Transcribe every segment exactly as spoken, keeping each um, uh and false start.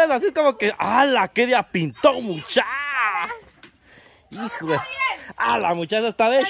pues, así como que, ¡ala! ¡Qué día pintó, mucha! Hijo de... ¡Ah, la muchacha esta vez!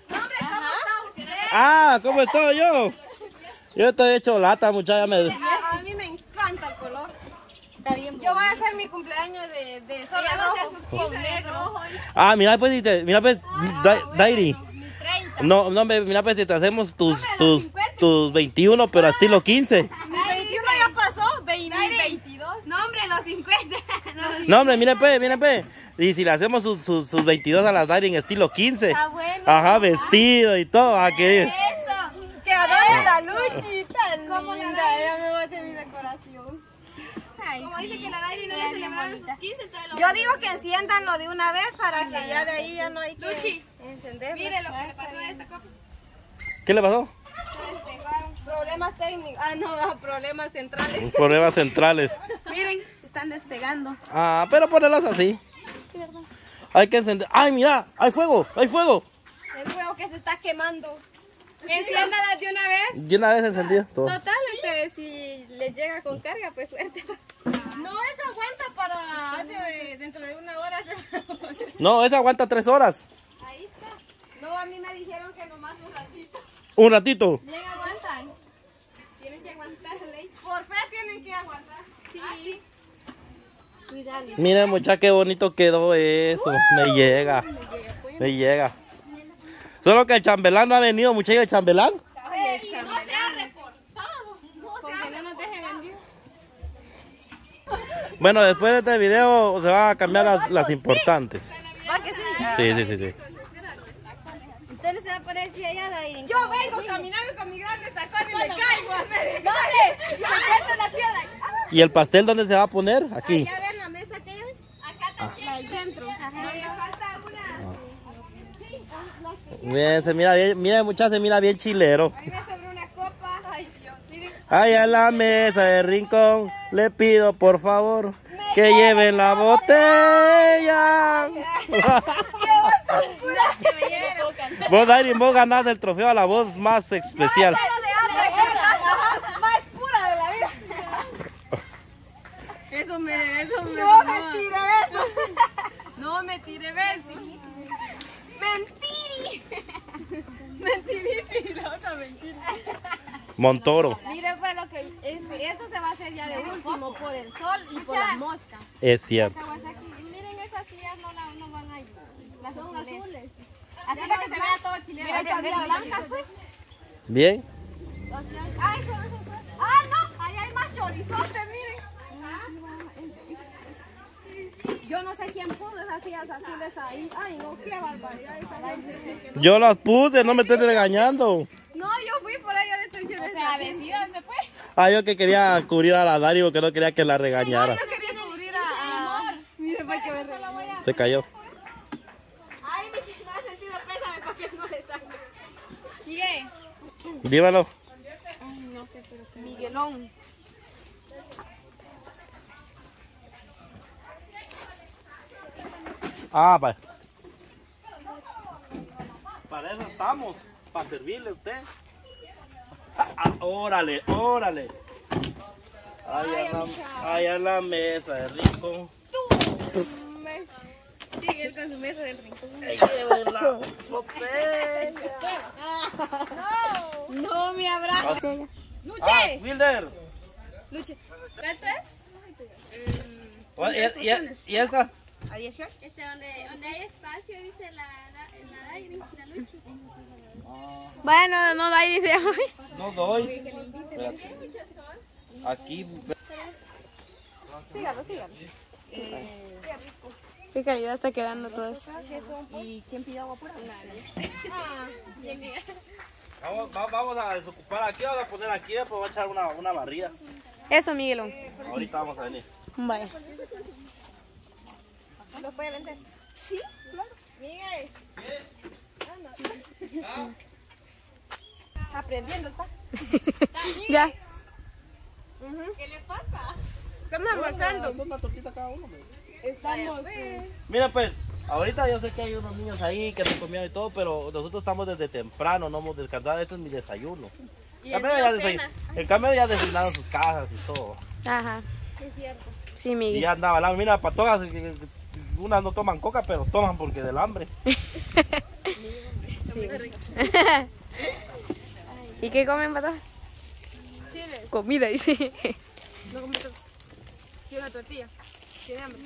¡Ah! ¿Cómo estoy yo? Yo estoy hecho lata, muchacha. Me... A mí me encanta el color. Está bien. Yo voy a hacer mi cumpleaños de, de solo rojo con negro. Ah, mira pues, mira pues, Dairi. No, no, mira pues, te hacemos tus, tus, tus veintiuno, pero a estilo quince. Mi veintiuno ya pasó, veintidós. No, hombre, los cincuenta. No, hombre, mire pues, mire pues. Y si le hacemos sus, sus, sus veintidós a las Dairi en estilo quince. Está bueno. Ajá, vestido y todo. ¿A qué? Eso. Que adora la Luchi, tan linda. Ella me va a hacer mi decoración. Ay, como sí, dice que la Dairi no le celebraron sus quince, entonces lo... Yo digo que enciéndanlo de una vez para que ya de ahí ya no hay que Luchi, encender. Mire lo que le pasó a esta copa. ¿Qué le pasó? Problemas técnicos. Ah, no, problemas centrales. Problemas centrales. Miren, están despegando. Ah, pero ponerlas así. Sí, ¿verdad? Hay que encender. ¡Ay, mira! ¡Hay fuego! ¡Hay fuego! El fuego que se está quemando. Enciéndalas de una vez. De una vez encendido todo. Total, este, si les llega con carga, pues suerte. No, eso aguanta para hace, dentro de una hora. No, esa aguanta tres horas. Ahí está. No, a mí me dijeron que nomás un ratito. Un ratito. Bien aguantan. Tienen que aguantar, ley. Por fe tienen que aguantar. Sí. Ah, sí. Cuidado. Miren, muchacha, qué bonito quedó eso. Me llega. Me llega, pues. Me llega. Solo que el chambelán no ha venido, muchacha, el chambelán. Ay, el chambelán. No se ha reportado. No se ha... no nos deje vendido. Bueno, después de este video se van a cambiar las, las importantes. ¿Va que sí? Sí, sí, sí, sí. Entonces se va a poner así allá de ahí. Yo vengo caminando con mi grande tacón y me caigo. ¿Dónde? Yo encuentro la piedra. ¿Y el pastel dónde se va a poner? Aquí. Allá ven la mesa que hay. Acá también. La del centro. Ajá. No, le falta una. Bien, se mira bien, mira muchacha, se mira bien chilero. Ahí me sobró una copa. Ay, Dios, miren. Allá en la mesa de rincón, le pido por favor que lleven la botella. ¡Qué voz tan pura! Que me lleven a cantar. Vos, Dairi, vos ganás el trofeo a la voz más especial. Pero de hambre, que más pura de la vida. Eso me, eso me. No me tire eso. No me tire Betty. Mentiri. Mentiriti, la otra mentira. Montoro. Mire, pues lo que este, esto se va a hacer ya de último por el sol y por las moscas. Es cierto. Miren, esas sillas no, la, no van a ir. Las son azules. Así para que se vea todo chileno. Mira, todavía blancas, pues. Bien. Ay, eso no se puede. Ah, no, ahí hay más chorizotes, miren. Yo no sé quién puso esas sillas azules ahí. Ay, no, qué barbaridad esa gente. Yo las puse, no me estés regañando. No, yo fui por ahí, yo le estoy diciendo. O sea, decídanse pues. Ah, yo que quería cubrir a la Dairi porque no quería que la regañara. No, yo quería cubrir a... a... Mire, para que me regañe. Se cayó. Ay, me ha sentido pésame para que no le saque. Miguel. Dímelo. Ay, no sé, pero... Miguelón. Ah, para. Para eso estamos, para servirle a usted. Ah, órale, órale. Allá en la, allá en la mesa de rincón. Tú. Sí, él con su mesa del rincón. Hay que ver la botella. No. No me abrace. Luche. Ah, Wilder. Luche. ¿Cuánto es? ¿Y, y, y esta? ¿A dieciocho? Este, donde, donde hay espacio, dice la, la, la Dairi, la Luchi. Bueno, no Dairi se llama. No doy. Aquí. Sígalo, sígalo. Eh, qué rico. Qué calidad está quedando todo eso. ¿Y quién pidió agua pura? Nadie. Ah, bien, bien. Vamos, vamos a desocupar aquí, vamos a poner aquí, después vamos a echar una, una barrida. Eso, Miguelón. Ahorita vamos a venir. Vaya. ¿Lo puede vender? Sí, claro. Miguel. Ah. Aprendiendo, ¿está? Ya. Uh-huh. ¿Qué le pasa? Estamos almorzando. Una tortita cada uno. Estamos. Eh... Mira pues, ahorita yo sé que hay unos niños ahí que se comían y todo, pero nosotros estamos desde temprano, no hemos descansado. Este es mi desayuno. ¿Y el, el, ya desay... el cambio ya desayunaron sus casas y todo. Ajá. Es cierto. Sí, Miguel. Y ya andaba la mira para todas. Unas no toman coca, pero toman porque del hambre. Sí. ¿Y qué comen, pato? Chiles. Comida, dice. No como to- quiero una tortilla. ¿Tiene hambre?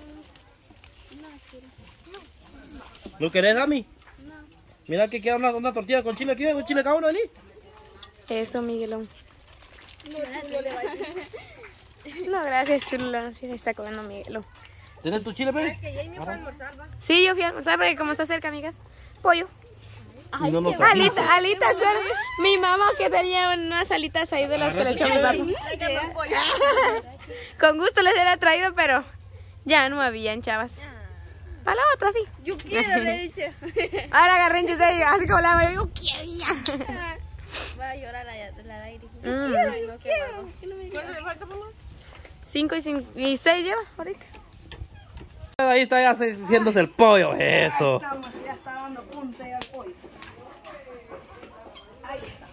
¿Lo querés a mí? No. Mira que queda una, una tortilla con chile aquí, con chile cada uno, vení. Eso, Miguelón. No, chulo le va a decir. No, gracias, chulo. Sí, está comiendo Miguelón. ¿Tienes tu chile, Pepe? Es que Jamie fue a almorzar, va. Sí, yo fui a almorzar porque como está cerca, amigas. Pollo. Y no nos Alita, alitas, suena. Mi mamá que tenía unas alitas ahí de las que le echó mi papá. Ay, que no pollo. Con gusto les hubiera traído, pero ya no habían, chavas. Para la otra, sí. Yo quiero, le he dicho. Ahora agarré en serio, así como la hago, yo quería. Va a llorar la, la Dairi. Mm. Ay, no quiero. ¿Cuánto le falta, por favor? Cinco y, cinco y seis lleva ahorita. Ahí está ya haciéndose el pollo, eso. Ya estamos, ya está dando punta ya el pollo. Ahí está.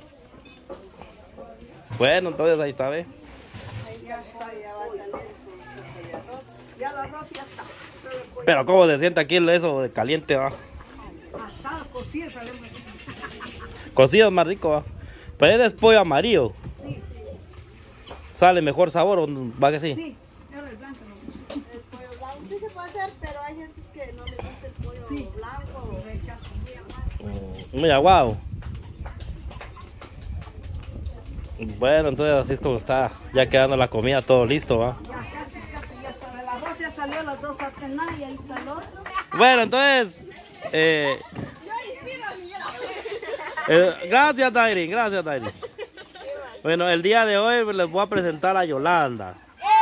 Bueno, entonces ahí está, ¿ve? Ya está, ya va a salir el arroz. Ya el arroz ya está. Pero cómo se siente aquí eso de caliente, va. Asado, cocido, sabemos. Cocido es más rico, va. Pero ese es pollo amarillo. Sí, Sale mejor sabor, ¿o va que sí? sí, era el blanco. ¿No? El pollo blanco sí se puede hacer, pero hay gente que no le gusta el pollo Sí. blanco. Rechazo. Muy aguado. Bueno, entonces así es como está ya quedando la comida, todo listo, va. Ya casi, casi ya sale. El arroz ya salió, los dos sartenas y ahí está el otro. Bueno, entonces... Eh, eh, gracias, Dairi, gracias, Dairi. Bueno, el día de hoy les voy a presentar a Yolanda.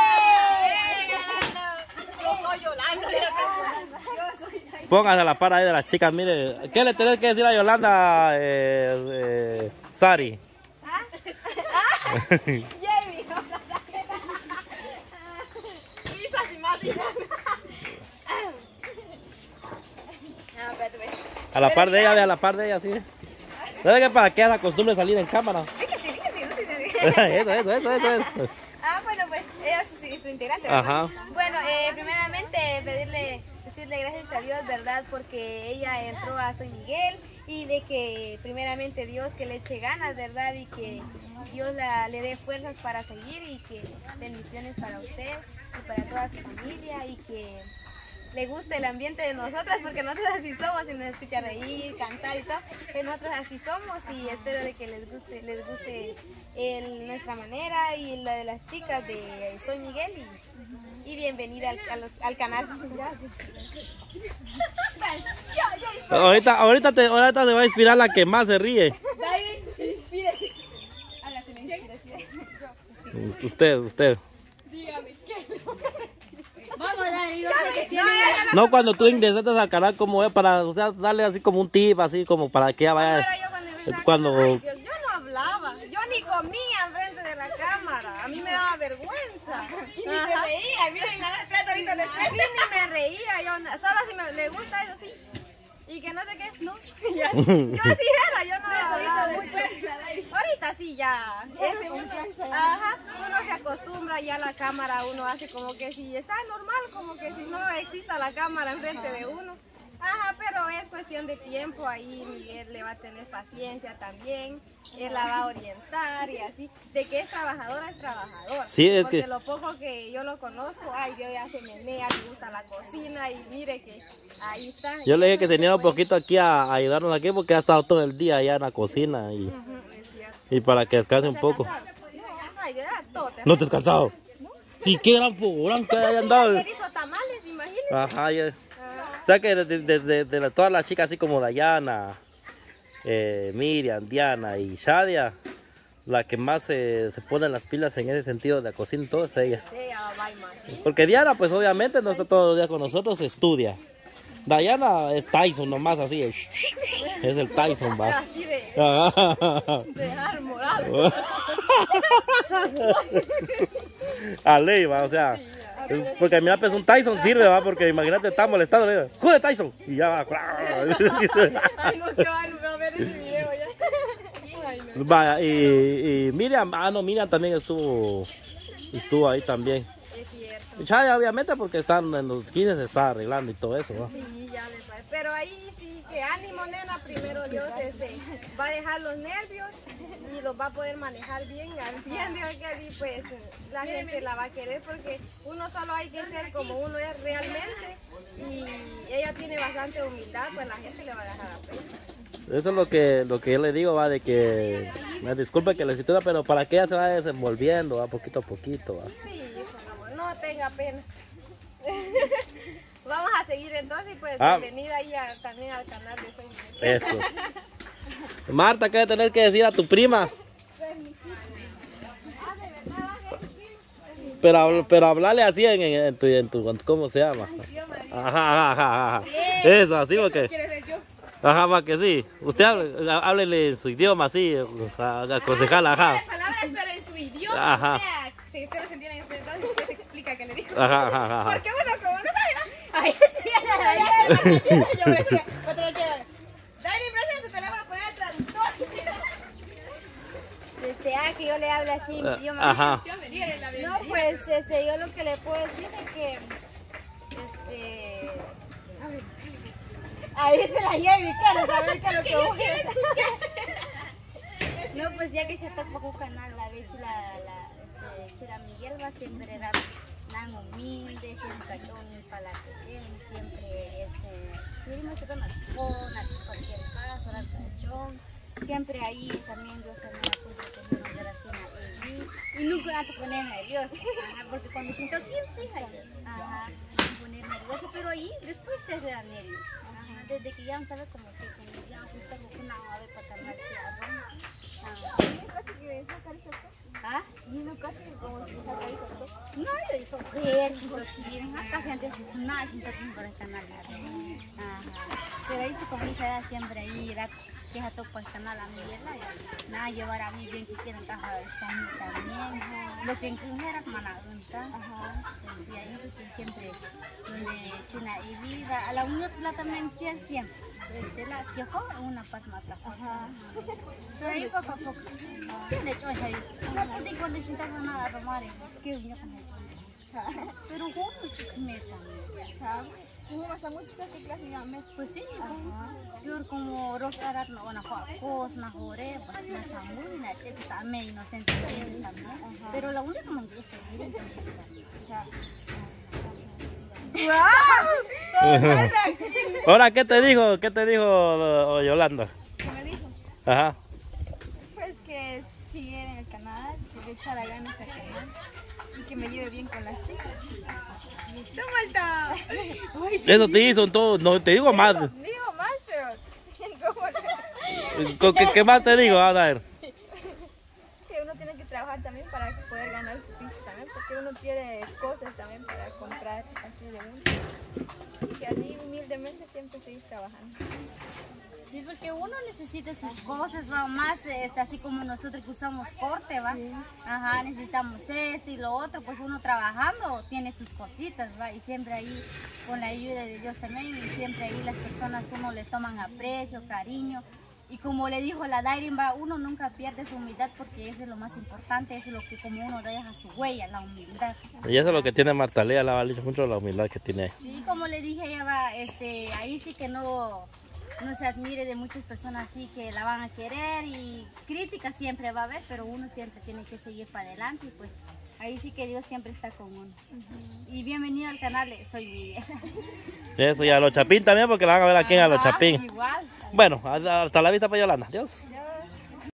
Yo soy Yolanda. Póngase a la par ahí de las chicas, mire. ¿Qué le tenés que decir a Yolanda, eh, eh, Sari? Jamie. Risas y más risas. No, espérate, ve. A la par de ella, ve, a la par de ella, sí. ¿Sabes que para qué esa costumbre de salir en cámara? Fíjate, fíjate, no sé si- Eso, eso, eso, eso, eso. Ah, bueno, pues ella es su, su integrante, ¿verdad? Ajá. Bueno, eh, primeramente pedirle, decirle gracias a Dios, ¿verdad? Porque ella entró a Soy Miguel y de que primeramente Dios que le eche ganas, ¿verdad? Y que Dios la, le dé fuerzas para seguir y que bendiciones para usted y para toda su familia y que le guste el ambiente de nosotras, porque nosotros así somos y nos escucha reír, cantar y todo, pero nosotros así somos y espero de que les guste, les guste el, nuestra manera y la de las chicas de Soy Miguel y, y bienvenida al, a los- al canal. Gracias. Ahorita, ahorita, te, ahorita te va a inspirar la que más se ríe. David, inspírese. Hágase la inspiración. Usted, usted. Dígame, ¿qué? Vamos a dar, yo sé que sí. No, cuando tú ingresaste al canal, como es para, o sea, darle así como un tip, así como para que ella vaya. Pero yo cuando, empecé a- Cuando- Ay, Dios, yo no hablaba, yo ni comía enfrente de la cámara, a mí me daba vergüenza. Y ni se reía, miren la tres ahorita después. Sí, ni me reía, yo na- solo si me le gusta eso sí. Y que no sé qué, no. Ya, yo así era, yo no hablaba mucho. Ahorita sí ya. Ese uno, ajá, uno se acostumbra ya a la cámara, uno hace como que si está normal, como que si no exista la cámara enfrente de uno. Ajá, pero es cuestión de tiempo, ahí Miguel le va a tener paciencia también, él la va a orientar y así, de que es trabajadora, es trabajadora. Sí, es porque que- lo poco que yo lo conozco, ay, yo ya se menea, le gusta la cocina y mire que ahí está. Yo le dije que Eso tenía un fue- poquito aquí a, a ayudarnos aquí porque ha estado todo el día allá en la cocina y, Ujú, es cierto. y para que descanse un poco. No, ay, ya, todo te ¿No te has cansado? Y qué gran fogón que haya andado. Ayer hizo tamales, imagínate. Ajá, ya. O sea que de, de- de- de la- todas las chicas así como Dayana, eh, Miriam, Diana y Shadia, la que más se, se pone las pilas en ese sentido de la cocina y todo es ella. Sí, ah, va, imagínate. Porque Diana pues obviamente no está todos los días con nosotros, estudia. Dayana es Tyson nomás así, es es el Tyson, va. Así de Ajá. dejar morado. A ley, va, o sea. Porque mira, pues un Tyson sirve, va, porque imagínate, está molestando, le digo, ¡joder, Tyson! Y ya va. Ay, no, que va a ver ese video ya. Ay, no. Vaya, y, y Miriam, ah, no, Miriam también estuvo, estuvo ahí también. Es cierto. Shadia obviamente porque están en los quince se está arreglando y todo eso, ¿no? Sí, ya les va. Pero ahí sí que ánimo, nena, primero Dios este, va a dejar los nervios y los va a poder manejar bien al cien, digo que ahí pues la gente la va a querer porque uno solo hay que ser como uno es realmente y ella tiene bastante humildad, pues la gente le va a dejar a pena. Eso es lo que, lo que yo le digo, va, de que, me disculpe que la escritura, pero para que ella se vaya desenvolviendo, va, poquito a poquito, va. Sí, por favor, no tenga pena. Vamos a seguir entonces, pues Ah. bienvenida ahí a- también al canal de Soy Mujer. Eso. Marta, ¿qué le tenés que decir a tu prima? Pero, habl- pero hablarle así en, en, en tu, en tu, ¿cómo se llama? Ajá, ajá, ajá, ajá. Eso, así porque... Ajá, va que sí. Usted hable, háblele en su idioma así, a- a aconsejarla, ajá. Palabras, pero en su idioma. Ajá. O sea, si ustedes entienden eso, entonces usted se explica qué le dijo. Ajá, ajá, ajá. Porque uno como no sabe, ¿no? Ay, sí, ay, yo me decía, otra vez que... Dale, presta tu teléfono, poner el traductor. Este, ah, que yo le hable así, mi idioma. Ajá. No, pues, este, yo lo que le puedo decir es que, este... Ahí se la lleva y quiero saber qué es lo que voy a decir. No, pues ya que se toca un canal, la vez la, la, este, Chira Miguel va siempre era tan humilde, siempre cachón para la que siempre, este, queremos que una zona, cualquier caso, la cachón. Siempre ahí también Dios también apoya con una relación a él y nunca la te poner nerviosa, ajá, porque cuando siento aquí estoy ahí, ajá, me poner nerviosa, pero ahí después te da nervios, ajá, desde que ya no sabes cómo se como ya justo como una ave para calmar si algo, ah, Ni no cacho como si fuera ahí, no, yo hizo ver, siento aquí, casi antes nada, siento aquí por el canal, ajá, pero ahí se comienza siempre ahí, era que es a tocar el canal a mi vida, nada, llevar a mí bien que quieren caja de también, lo que incluyera como la unta, y ahí sí que siempre, donde China y vida, a la universidad también sí, siempre, desde la que juega una paz mata, pero ahí poco a poco, tiene hecho ahí, no te cuando sienta nada a tomar, que uno con el pero junto chiquimeta también. Sumo masa mucho que clase ya me. Pues sí, yo como rosarat no una cos na jore, pues na samu na cheque también inocente también. Pero la única que es que Ahora, ¿qué te dijo? ¿Qué te dijo oh, Yolanda? ¿Qué me dijo? Ajá. Pues que siguiera en el canal, que le echara ganas al canal y que me lleve bien con las chicas. ¡Listo, vuelta! Eso te hizo todo, no te digo más. Digo más, pero... ¿Qué, qué- qué más te digo? A ver. Que uno tiene que trabajar también para poder ganar su piso también, porque uno quiere cosas también para comprar así de uno. Y así humildemente siempre seguir trabajando. sí, porque uno necesita sus cosas, va más es así como nosotros que usamos corte, va. Ajá, necesitamos esto y lo otro, pues uno trabajando tiene sus cositas, va, y siempre ahí con la ayuda de Dios también, y siempre ahí las personas uno le toman aprecio, cariño. Y como le dijo la Dairin, va, uno nunca pierde su humildad porque eso es lo más importante, eso es lo que como uno deja su huella, la humildad. Y eso es lo que tiene Marta Lea, la vale mucho la humildad que tiene. Sí, como le dije, ella va, este, ahí sí que no, no se admire de muchas personas así que la van a querer y críticas siempre va a haber, pero uno siempre tiene que seguir para adelante y pues ahí sí que Dios siempre está con uno. Y bienvenido al canal de Soy Miguel. Eso, y a los Chapín también, porque la van a ver aquí en a los Ajá, Chapín. igual. Bueno, hasta la vista para Yolanda. Adiós.